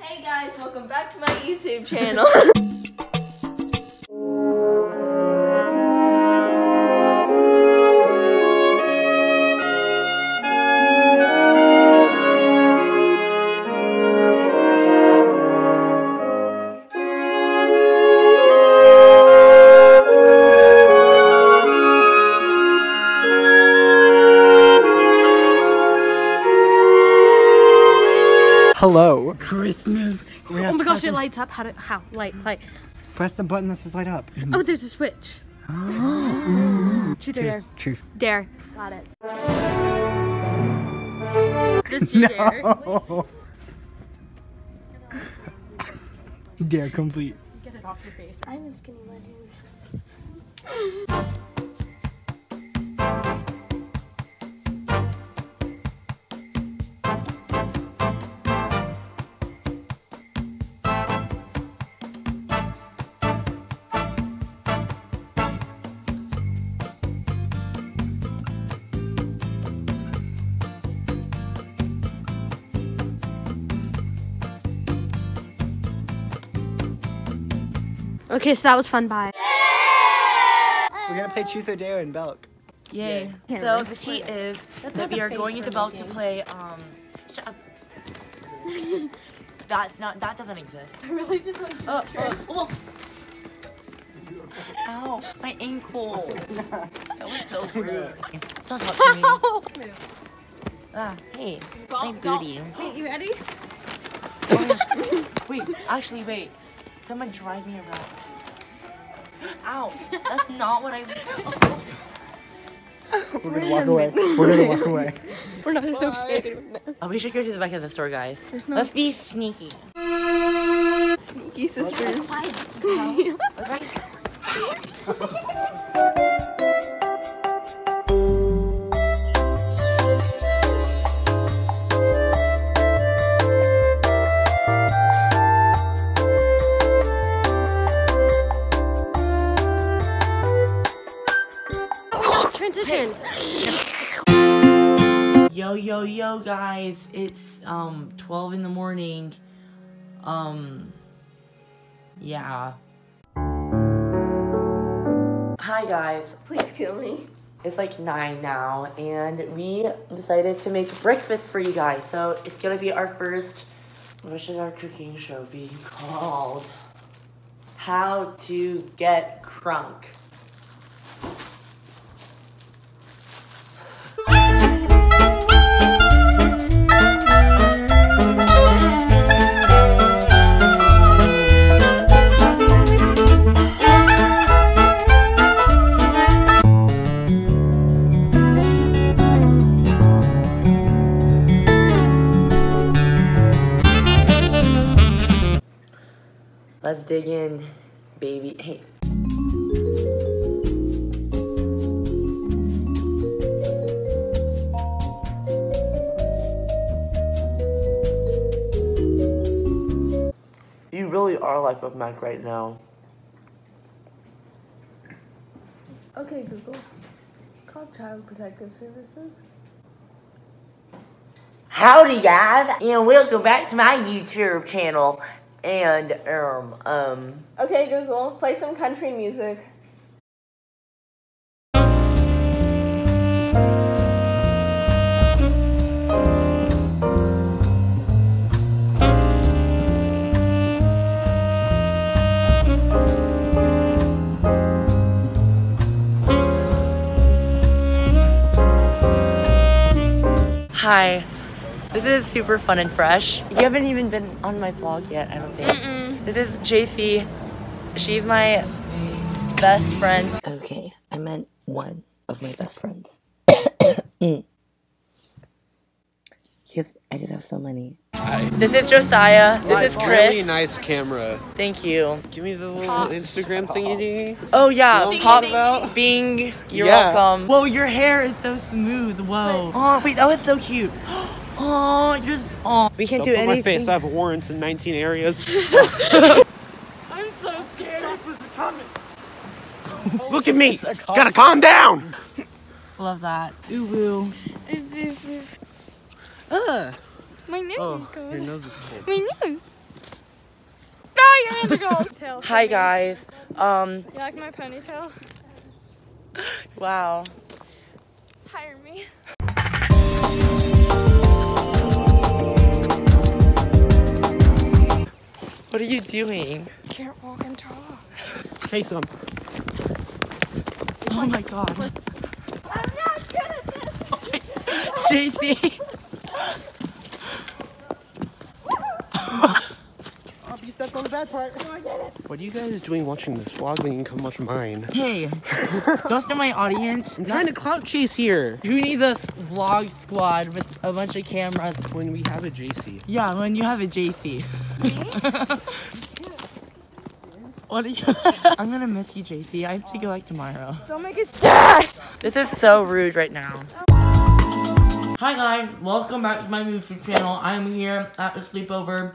Hey guys, welcome back to my YouTube channel. Hello. Christmas. Oh my gosh, it lights up. How? Light. Press the button that says light up. Oh, there's a switch. Truth or dare? Truth. Dare. Got it. This you dare. Dare complete. Get it off your face. I'm a skinny legend. Okay, so that was fun. Bye. We're gonna play Truth or Dare in Belk. Yay. So the cheat is that we are going into Belk to play, shut up. That doesn't exist. I really just want to Oh. Ow, my ankle. That was so rude. Don't talk to me. Hey, my booty. Wait, you ready? Wait, actually, wait. Someone drive me around. Ow, that's not what I... We're gonna walk away. We're gonna walk away. We're not associated. Oh, we should go to the back of the store, guys. Let's be sneaky. Sneaky sisters. Transition. Yo, guys. It's 12 in the morning. Yeah. Hi, guys. Please kill me. It's like 9 now, and we decided to make breakfast for you guys. So it's gonna be our first, what should our cooking show be called? How to Get Crunk. Let's dig in, baby. Hey. You really are Life of Mac right now. Okay, Google. Call Child Protective Services. Howdy, guys, and welcome back to my YouTube channel. And, Okay, Google. Play some country music. Hi. This is super fun and fresh. You haven't even been on my vlog yet, I don't think. This is JC. She's my best friend. Okay, I meant one of my best friends. I just have so many. Hi. This is Josiah. This is Chris. Really nice camera. Thank you. Give me the little Instagram thingy. Oh yeah, You know pop what I'm about? Bing. You're Yeah. welcome. Whoa, your hair is so smooth. Whoa. Oh wait, that was so cute. Oh, just we can't Don't do put my anything. face. I have warrants in 19 areas. I'm so scared. Look at me. Gotta calm down. Love that. Ooh woo. My nose is Your going. nose is cold. My nose. Tail. Hi guys. You like my ponytail? Wow. Hire me. What are you doing? Can't walk and talk. Chase them. Oh my god. I'm not good at this. JC. Oh, you stepped on the bad part. What are you guys doing watching this vlog when you can come watch mine? Hey, just in my audience. I'm trying to clout chase here. You need a vlog squad with a bunch of cameras. When we have a JC. Yeah, when you have a JC. What are you? I'm gonna miss you, JC. I have to go like tomorrow. Don't make it sad. This is so rude right now. Hi guys, welcome back to my YouTube channel. I am here at the sleepover.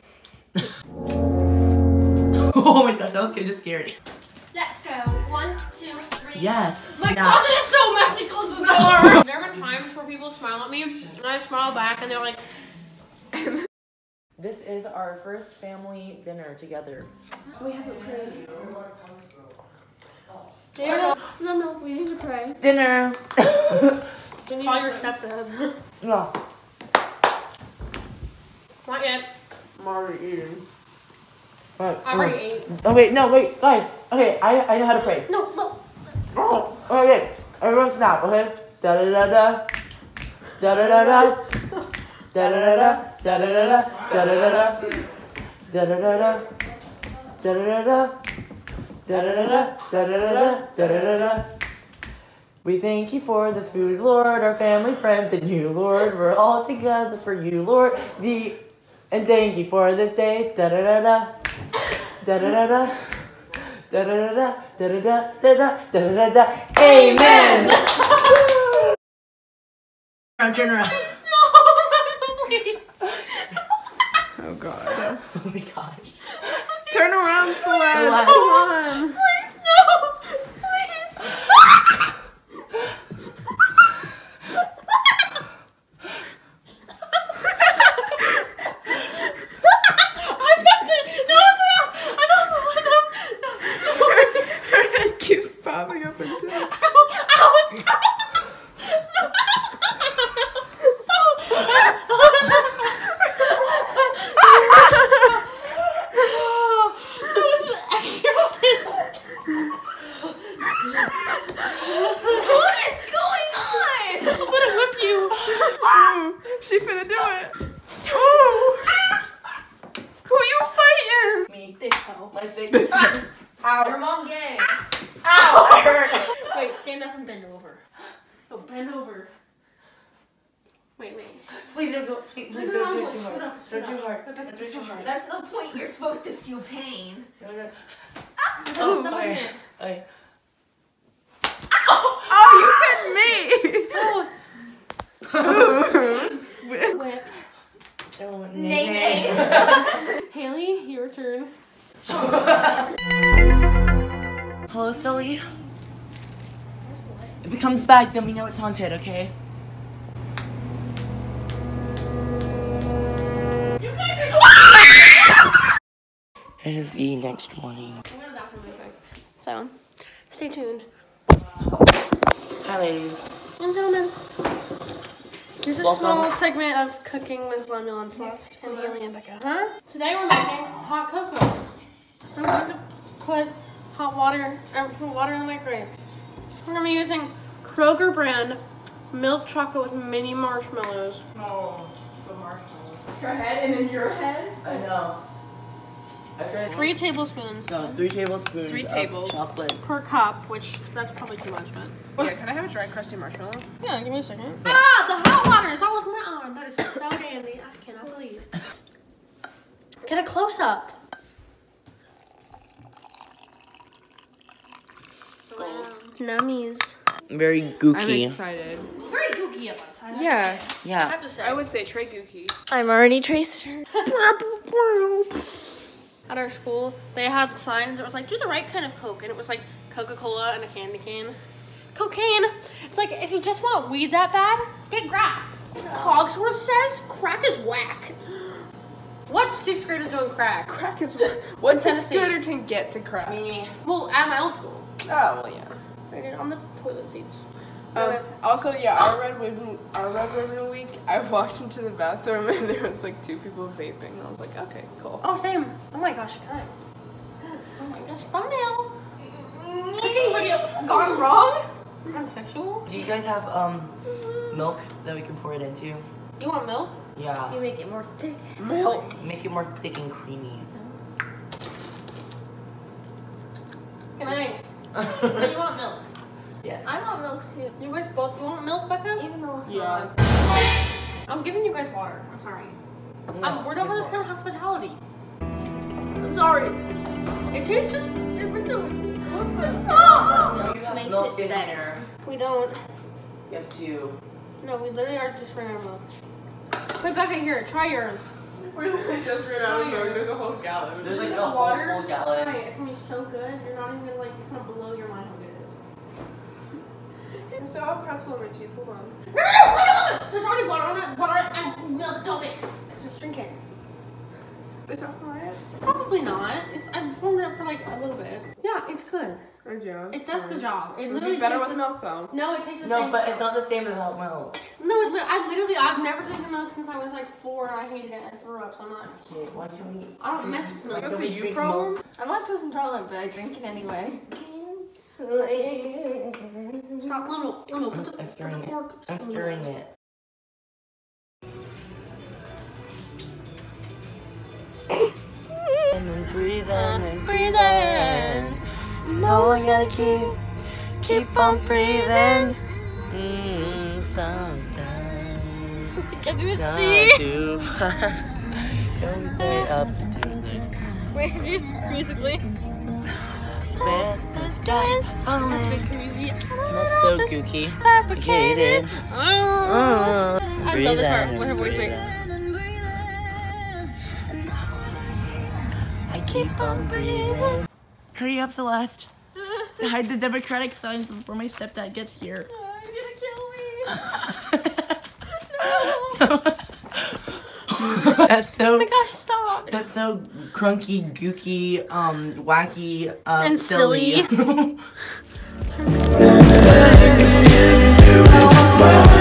Oh my god, that was kind of scary. Let's go. 1, 2, 3. Yes. My snap. closet is so messy. Close the door. There have been times where people smile at me, and I smile back, and they're like, This is our first family dinner together. "We haven't prayed." No, we need to pray. Dinner. Call your stepdad. No, Not yet. I'm already eating. Right, I already ate. Oh wait, no, wait, guys. Okay, I know how to pray. No. Oh, okay, everyone stop, okay? Da da da da. Da da da da. Da da da da. Da da da da. Da da da da. Da da da da. Da da da da. Da da da da. Da da da da. Da da da da. We thank you for this food, Lord, our family, friends, and you, Lord. We're all together for you, Lord. And thank you for this day. Da da da da. Da da da da. Da da da da. Da da da da da da da da. Amen. Turn around. Oh god. Oh my gosh. Turn around, Celeste. Celeste. Come on. Please, no. Please. Her head keeps popping up and down. She finna do it. Oh! Who you fighting? Me. My thick. Ow. Your mom gay. Ow, I hurt. Wait, stand up and bend over. Oh, bend over. Wait. Please don't go. Please don't do it too hard. Don't too hard. Don't do it too hard. That's the point. You're supposed to feel pain. No, no. Oh, that wasn't okay. it. Okay. Oh, you hit me! Whip. Oh, Nay. Haley, your turn. Hello, Sully. If it comes back, then we know it's haunted, okay? It is the next morning. I'm going to the bathroom really quick. So, stay tuned. Hi, ladies. And gentlemen, here's a Welcome. small segment of cooking with Lemuel and Celeste and Haley and Becca. Huh? Today we're making hot cocoa. I'm going to put hot water, put water in the microwave. We're going to be using Kroger brand milk chocolate with mini marshmallows. Oh, the marshmallows. Her head and then your head? I know. 3 tablespoons No, 3 tablespoons 3 of tables. chocolate. per cup, which that's probably too much, but. Yeah, can I have a dry crusty marshmallow? Yeah, give me a second. Ah, the hot water is almost my arm. That is so dandy. I cannot believe. Get a close up. Nummies. Very I'm gooky. excited. It's very gooky up outside. Yeah, I Yeah. have to say. I would say Trey Gookie. I'm already traced. At our school, they had signs that was like, do the right kind of Coke. And it was like Coca-Cola and a candy cane. Cocaine. It's like, if you just want weed that bad, get grass. Cogsworth says crack is whack. What 6th grader's doing crack? Crack is what Tennessee. 6th grader can get to crack. Me. Well, at my old school. Oh, well, yeah. Right on the toilet seats. Also, yeah, our Red Ribbon week, I walked into the bathroom and there was like 2 people vaping. And I was like, okay, cool. Oh, same. Oh my gosh, guys. Oh my gosh, thumbnail. Cooking video gone wrong? Kind of sexual. Do you guys have milk that we can pour it into? You want milk? Yeah. You make it more thick. Milk. Make it more thick and creamy. Good night. So you want milk? Yes. I want milk too. You guys both want milk, Becca? Even though it's Yeah. not. I'm giving you guys water. I'm sorry. We're over this kind of hospitality. I'm sorry. It tastes just. It really. Milk makes milk it in better. here. We don't. You have 2. No, we literally are just running out of milk. Wait, Becca, here. Try yours. We just ran out of milk. There's a whole gallon. There's like a whole full gallon. Try it. It's gonna be so good. You're not even gonna like. It's gonna blow your mind how good it is. I still have pretzel in my teeth. Hold on. No, wait, there's already water on it. Water and milk don't mix. It's just drink it. Is that alright? Probably not. I've warmed it up for like a little bit. Yeah, it's good. Oh, yeah. It does the job. It It would literally be better tastes with milk though. No, it tastes the same. No, but it's not the same without milk. No, I've never drank milk since I was like 4 and I hated it and I threw up, so I'm not. Okay, why can we? I don't mess with milk. That's a we you drink problem? milk? I'm lactose intolerant, but I drink it anyway. Stop, no, put the I'm stirring it. fork. I'm stirring it. And then breathe in and breathe in. No, I gotta keep on breathing. Sometimes Can you not see? too far. Go way up Wait, musically. where the sky is falling. Crazy. Not so gooky. Fabricated. Complicated. I love this part Breathe in with her voice. and Wait. I keep on breathing. Hurry up, Celeste. Hide the Democratic signs before my stepdad gets here. That's so. Oh my gosh, stop. That's so crunky, gooky, wacky, And silly. silly.